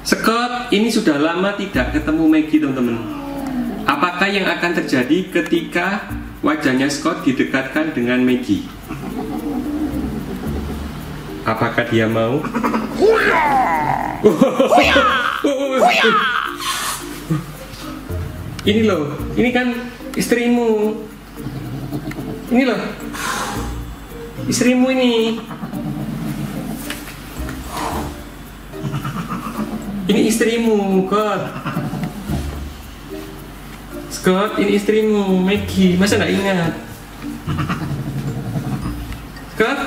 Scott ini sudah lama tidak ketemu Maggie, teman-teman. Apakah yang akan terjadi ketika wajahnya Scott didekatkan dengan Maggie? Apakah dia mau? Ini loh, ini kan istrimu. Ini loh, istrimu ini. Ini istrimu, Scott. Scott, ini istrimu, Maggie. Masa nggak ingat? Scott,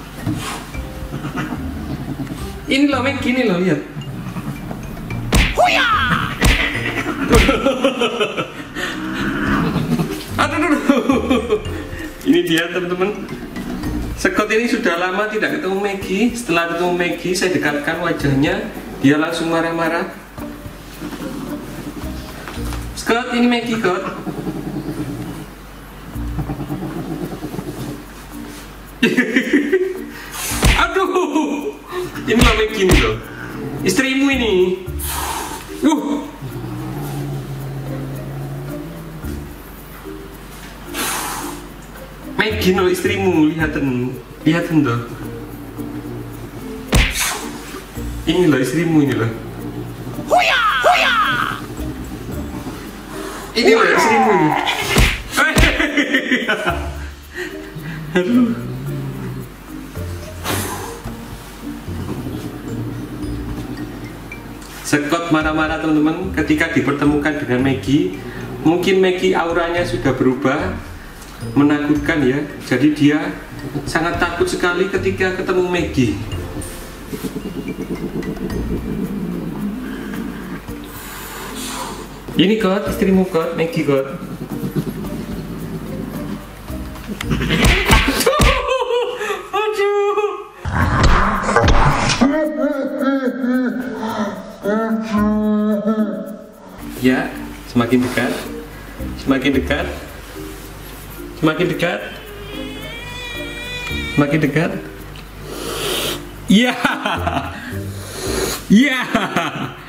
ini loh Maggie, ini loh, lihat. Aduh. Ini dia, teman-teman. Scott ini sudah lama tidak ketemu Maggie. Setelah ketemu Maggie, saya dekatkan wajahnya. Dia langsung marah-marah. Scott, ini Maggie, Scott. Aduh. Ini loh Maggie ini loh. Istrimu ini. Maggie loh, istrimu. Lihatin tuh. Ini loh istrimu, ini loh. Ini loh istrimu. Aduh. Scott marah-marah, teman-teman, ketika dipertemukan dengan Maggie. Mungkin Maggie auranya sudah berubah, menakutkan ya. Jadi dia sangat takut sekali ketika ketemu Maggie. Ini Scott, istrimu Scott, Maggie Scott. Aduh. Ya, semakin dekat, semakin dekat, semakin dekat, semakin dekat. Ya, ya.